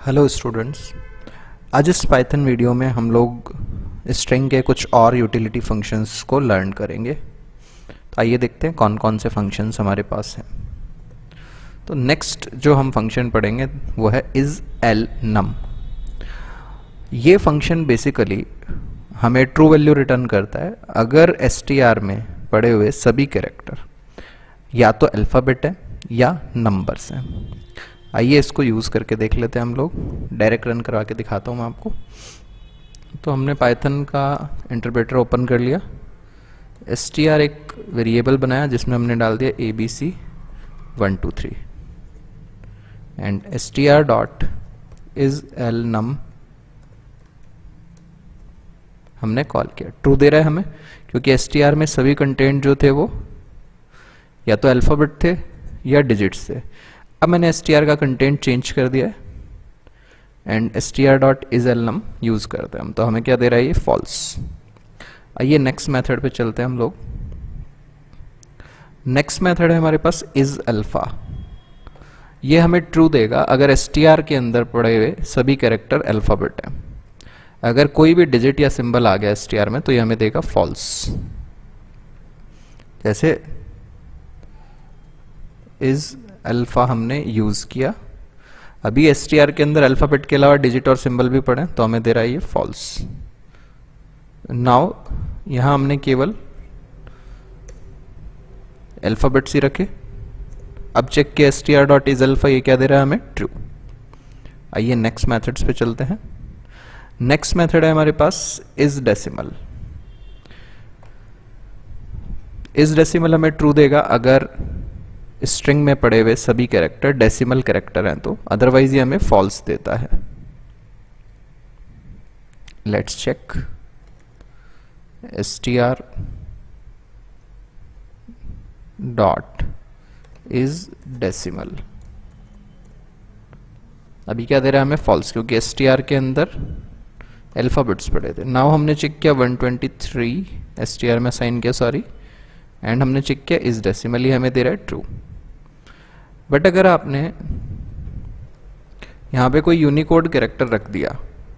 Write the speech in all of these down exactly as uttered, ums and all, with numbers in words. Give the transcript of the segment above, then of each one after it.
Hello students, आज इस Python video में हम लोग स्ट्रिंग के कुछ और यूटिलिटी फंक्शंस को लर्न करेंगे। तो आइए देखते हैं कौन कौन से फंक्शंस हमारे पास हैं। तो नेक्स्ट जो हम फंक्शन पढ़ेंगे वो है इज एल नम। ये फंक्शन बेसिकली हमें ट्रू वैल्यू रिटर्न करता है अगर एस टी आर में पड़े हुए सभी कैरेक्टर या तो अल्फ़ाबेट है या नंबर्स हैं। आइए इसको यूज़ करके देख लेते हैं हम लोग। डायरेक्ट रन करवा के दिखाता हूँ मैं आपको। तो हमने पाइथन का इंटरप्रेटर ओपन कर लिया। एस टी आर एक वेरिएबल बनाया जिसमें हमने डाल दिया A B C one two three and S T R dot is al num हमने कॉल किया। ट्रू दे रहा है हमें क्योंकि एस टी आर में सभी कंटेंट जो थे वो या तो अल्फ़ाबेट थे या डिजिट्स थे। अब मैंने एस टी आर का कंटेंट चेंज कर दिया है and S T R dot is al num use करते हैं हम। तो हमें क्या दे रहा है ये फॉल्स। आइए नेक्स्ट मेथड पे चलते हैं हम लोग। नेक्स्ट मेथड है हमारे पास इज अल्फ़ा। ये हमें ट्रू देगा अगर एस टी आर के अंदर पड़े हुए सभी कैरेक्टर अल्फ़ाबेट हैं। अगर कोई भी डिजिट या सिंबल आ गया एस टी आर में तो ये हमें देगा फॉल्स। जैसे इज अल्फ़ा हमने यूज़ किया, अभी एस टी आर के अंदर अल्फ़ाबेट के अलावा डिजिट और सिंबल भी पड़े तो हमें दे रहा है ये फॉल्स। नाउ यहां हमने केवल अल्फ़ाबेट्स ही रखे। अब चेक किया S T R dot is alpha, ये क्या दे रहा है हमें ट्रू। आइए नेक्स्ट मेथड्स पे चलते हैं। नेक्स्ट मेथड है हमारे पास इज डेसिमल। इज डेसिमल हमें ट्रू देगा अगर स्ट्रिंग में पड़े हुए सभी कैरेक्टर डेसिमल कैरेक्टर हैं तो, अदरवाइज ये हमें फॉल्स देता है। Let's check S T R dot is decimal. अभी क्या दे रहा है हमें फॉल्स क्योंकि एस टी आर के अंदर अल्फ़ाबेट्स पड़े थे। नाउ हमने चेक किया one twenty three S T R में साइन किया सॉरी एंड हमने चेक किया इज डेसिमल, ये हमें दे रहा है ट्रू। बट अगर आपने यहां पे कोई यूनिकोड कैरेक्टर रख दिया,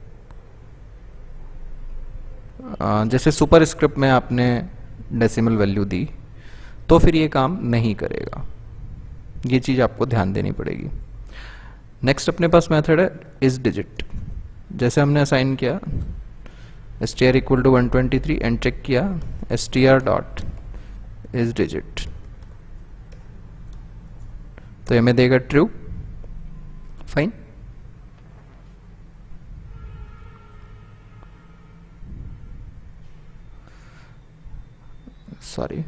जैसे सुपर स्क्रिप्ट में आपने डेसिमल वैल्यू दी, तो फिर ये काम नहीं करेगा। ये चीज आपको ध्यान देनी पड़ेगी। नेक्स्ट अपने पास मेथड है इज डिजिट। जैसे हमने असाइन किया S T R equal to one twenty three and check किया S T R dot is digit, तो हमें देगा ट्रू। फाइन। सॉरी।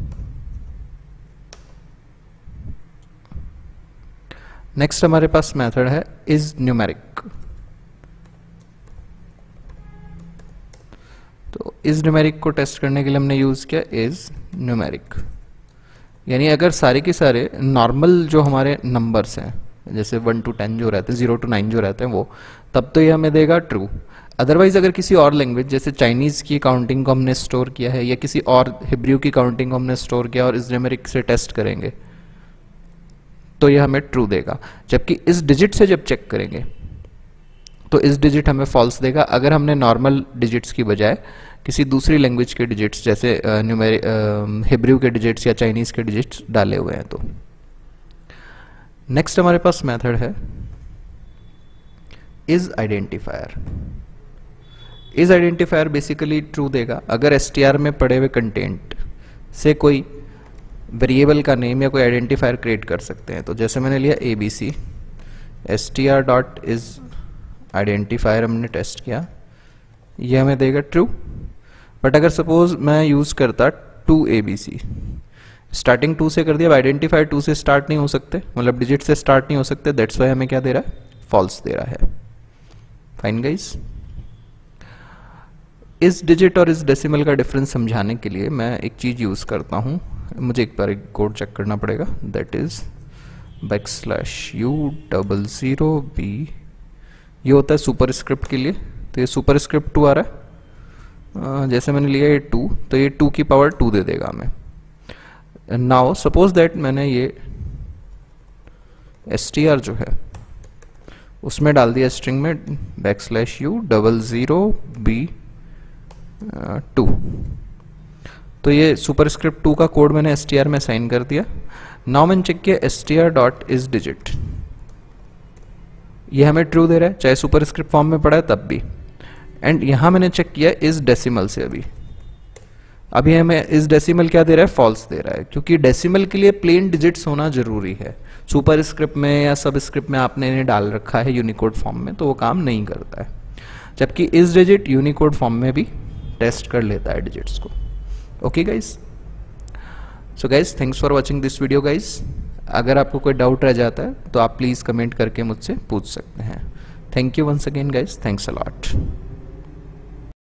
नेक्स्ट हमारे पास मेथड है इज न्यूमेरिक। तो इज न्यूमेरिक को टेस्ट करने के लिए हमने यूज किया इज न्यूमेरिक, यानी अगर सारे के सारे नॉर्मल जो हमारे नंबर्स हैं जैसे वन टू टेन जो रहते हैं, जीरो टू नाइन जो रहते हैं वो, तब तो ये हमें देगा ट्रू। अदरवाइज अगर किसी और लैंग्वेज जैसे चाइनीज़ की काउंटिंग को हमने स्टोर किया है या किसी और हिब्रू की काउंटिंग को हमने स्टोर किया और इस न्यूमेरिक से टेस्ट करेंगे तो ये हमें ट्रू देगा। जबकि इस डिजिट से जब चेक करेंगे तो इस डिजिट हमें फॉल्स देगा अगर हमने नॉर्मल डिजिट्स की बजाय किसी दूसरी लैंग्वेज के डिजिट्स जैसे न्यूमेरिक हिब्रू के डिजिट्स या चाइनीज के डिजिट्स डाले हुए हैं तो। नेक्स्ट हमारे पास मेथड है is identifier. Is identifier basically true देगा अगर एस टी आर में पड़े हुए कंटेंट से कोई वेरिएबल का नेम या कोई आइडेंटिफायर क्रिएट कर सकते हैं। तो जैसे मैंने लिया A B C, S T R dot is identifier हमने टेस्ट किया, ये हमें देगा ट्रू। बट अगर सपोज मैं यूज करता two A B C, starting two से कर दिया, आइडेंटिफायर टू से स्टार्ट नहीं हो सकते, मतलब डिजिट से स्टार्ट नहीं हो सकते, दैट्स वाई हमें क्या दे रहा है फॉल्स दे रहा है। Fine guys. इस डिजिट और इस डेसिमल का डिफरेंस समझाने के लिए मैं एक चीज यूज करता हूं। मुझे एक बार एक कोड चेक करना पड़ेगा, that is backslash U double zero B. ये होता है सुपर स्क्रिप्ट के लिए, तो ये सुपर स्क्रिप्ट टू आ रहा है। Uh, जैसे मैंने लिया ये टू, तो ये टू की पावर टू दे देगा हमें। नाउ सपोज दैट मैंने ये एस टी आर जो है उसमें डाल दिया स्ट्रिंग में backslash U double zero B two. तो ये सुपरस्क्रिप्ट टू का कोड मैंने एस टी आर में साइन कर दिया। नाउ मैंने चेक किया S T R dot is digit, ये हमें ट्रू दे रहा है चाहे सुपरस्क्रिप्ट फॉर्म में पड़ा है तब भी। एंड यहाँ मैंने चेक किया इस डेसिमल से, अभी अभी हमें इस डेसिमल क्या दे रहा है, फॉल्स दे रहा है, क्योंकि डेसिमल के लिए प्लेन डिजिट्स होना जरूरी है। सुपरस्क्रिप्ट में या सबस्क्रिप्ट में आपने इन्हें डाल रखा है यूनिकोड फॉर्म में तो वो काम नहीं करता है, जबकि इस डिजिट यूनिकोड फॉर्म में भी टेस्ट कर लेता है डिजिट्स को। Okay guys, so guys thanks for watching this video guys. अगर आपको कोई डाउट रह जाता है तो आप प्लीज़ कमेंट करके मुझसे पूछ सकते हैं। Thank you once again guys, thanks a lot.